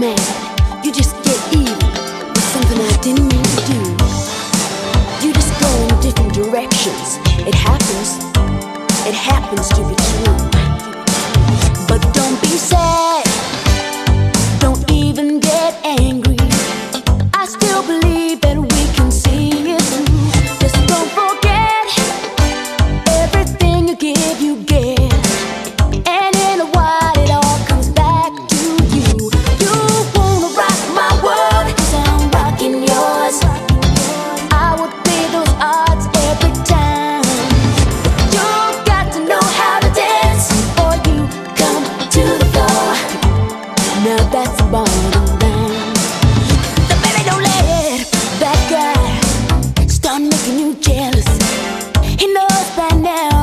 mad, you just get even with something I didn't mean to do. You just go in different directions. It happens to be true. But don't be sad, don't even get angry. I still believe that we can see it through. Just don't forget, everything you give, you get. And in a while it all comes back to you. You wanna rock my world, 'cause I'm rocking yours. I would play those odds every time. You got to know how to dance, or you come to the floor. Now that's the bottom line. So baby, don't let that guy start making you jealous. He knows by now